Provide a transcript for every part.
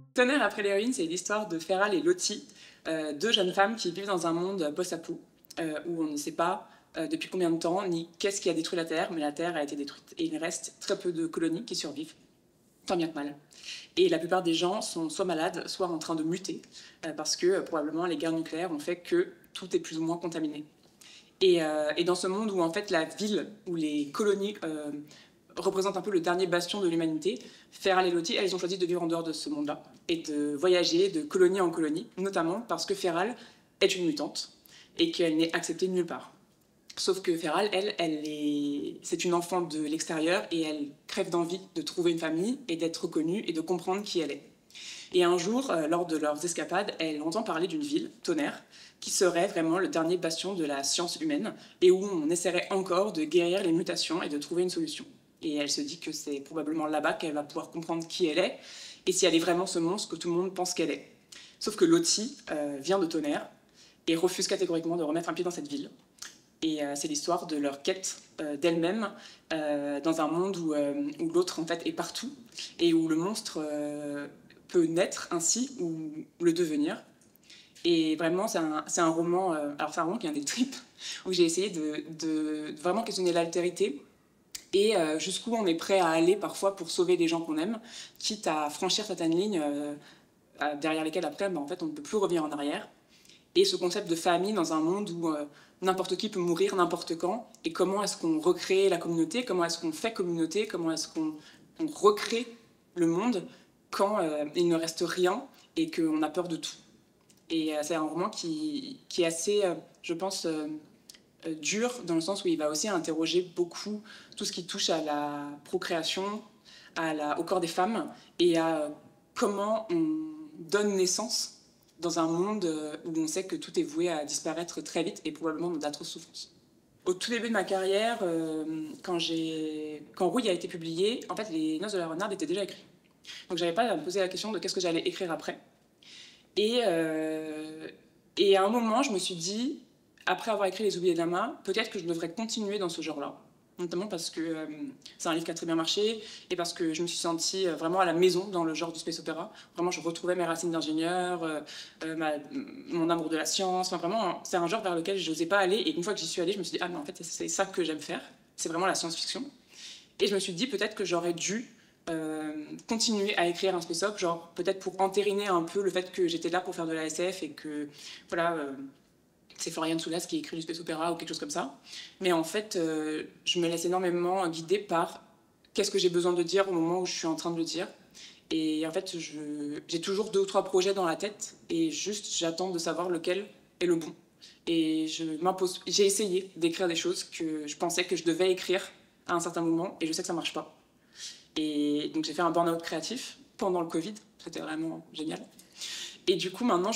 Tonnerre après les ruines, c'est l'histoire de Feral et Lottie, deux jeunes femmes qui vivent dans un monde post-apo, où on ne sait pas depuis combien de temps, ni qu'est-ce qui a détruit la Terre, mais la Terre a été détruite. Et il reste très peu de colonies qui survivent, tant bien que mal. Et la plupart des gens sont soit malades, soit en train de muter, parce que probablement les guerres nucléaires ont fait que tout est plus ou moins contaminé. Et dans ce monde où en fait la ville, où les colonies représentent un peu le dernier bastion de l'humanité, Feral et Lottie, elles ont choisi de vivre en dehors de ce monde-là et de voyager de colonie en colonie, notamment parce que Feral est une mutante et qu'elle n'est acceptée nulle part. Sauf que Feral, c'est une enfant de l'extérieur et elle crève d'envie de trouver une famille et d'être reconnue et de comprendre qui elle est. Et un jour, lors de leurs escapades, elle entend parler d'une ville, Tonnerre, qui serait vraiment le dernier bastion de la science humaine et où on essaierait encore de guérir les mutations et de trouver une solution. Et elle se dit que c'est probablement là-bas qu'elle va pouvoir comprendre qui elle est et si elle est vraiment ce monstre que tout le monde pense qu'elle est. Sauf que Lottie vient de Tonnerre et refuse catégoriquement de remettre un pied dans cette ville. Et c'est l'histoire de leur quête d'elle-même dans un monde où l'autre en fait est partout et où le monstre peut naître ainsi ou le devenir. Et vraiment, c'est un roman, alors c'est un roman qui a des tripes, où j'ai essayé de vraiment questionner l'altérité et jusqu'où on est prêt à aller parfois pour sauver des gens qu'on aime, quitte à franchir certaines lignes derrière lesquelles après, en fait, on ne peut plus revenir en arrière. Et ce concept de famille dans un monde où n'importe qui peut mourir n'importe quand, et comment est-ce qu'on recrée la communauté, comment est-ce qu'on fait communauté, comment est-ce qu'on recrée le monde quand il ne reste rien et qu'on a peur de tout. Et c'est un roman qui est assez, je pense, dur, dans le sens où il va aussi interroger beaucoup tout ce qui touche à la procréation, au corps des femmes, et à comment on donne naissance dans un monde où on sait que tout est voué à disparaître très vite et probablement dans d'atroces souffrances. Au tout début de ma carrière, quand Rouille a été publié, en fait, Les Noces de la Renarde étaient déjà écrits. Donc j'avais pas à me poser la question de qu'est-ce que j'allais écrire après. Et à un moment, je me suis dit, après avoir écrit Les Oubliés de Lama, peut-être que je devrais continuer dans ce genre-là. Notamment parce que c'est un livre qui a très bien marché et parce que je me suis sentie vraiment à la maison dans le genre du space opéra. Vraiment, je retrouvais mes racines d'ingénieur, mon amour de la science. Enfin, vraiment, c'est un genre vers lequel je n'osais pas aller. Et une fois que j'y suis allée, je me suis dit, ah, mais en fait, c'est ça que j'aime faire. C'est vraiment la science-fiction. Et je me suis dit, peut-être que j'aurais dû continuer à écrire un space-op, genre peut-être pour entériner un peu le fait que j'étais là pour faire de la SF et que, voilà, c'est Florian Soulas qui écrit du space opéra ou quelque chose comme ça. Mais en fait, je me laisse énormément guider par qu'est-ce que j'ai besoin de dire au moment où je suis en train de le dire. Et en fait, j'ai toujours 2 ou 3 projets dans la tête et juste j'attends de savoir lequel est le bon. Et j'ai essayé d'écrire des choses que je pensais que je devais écrire à un certain moment et je sais que ça marche pas. Et donc j'ai fait un burn-out créatif pendant le Covid, c'était vraiment génial. Et du coup maintenant,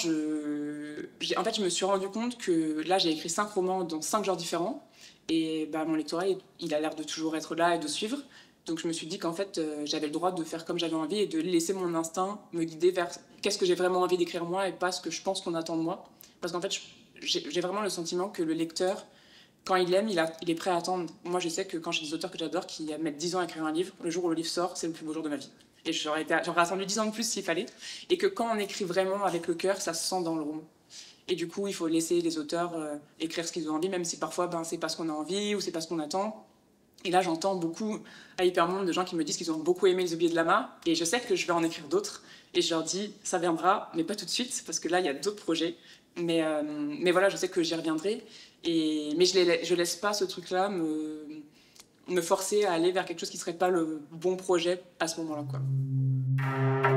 en fait, je me suis rendu compte que là j'ai écrit 5 romans dans 5 genres différents, et bah, mon lectorat il a l'air de toujours être là et de suivre. Donc je me suis dit qu'en fait j'avais le droit de faire comme j'avais envie et de laisser mon instinct me guider vers qu'est-ce que j'ai vraiment envie d'écrire moi et pas ce que je pense qu'on attend de moi. Parce qu'en fait j'ai vraiment le sentiment que le lecteur, quand il aime, il est prêt à attendre. Moi, je sais que quand j'ai des auteurs que j'adore qui mettent 10 ans à écrire un livre, le jour où le livre sort, c'est le plus beau jour de ma vie. Et j'aurais attendu 10 ans de plus s'il fallait. Et que quand on écrit vraiment avec le cœur, ça se sent dans le roman. Et du coup, il faut laisser les auteurs écrire ce qu'ils ont envie, même si parfois, c'est pas ce qu'on a envie ou c'est pas ce qu'on attend. Et là, j'entends beaucoup à Hypermonde de gens qui me disent qu'ils ont beaucoup aimé Les Oubliés de Lama. Et je sais que je vais en écrire d'autres. Et je leur dis, ça viendra, mais pas tout de suite, parce que là, il y a d'autres projets. Mais voilà, je sais que j'y reviendrai. Mais je laisse pas ce truc-là me forcer à aller vers quelque chose qui serait pas le bon projet à ce moment-là, quoi.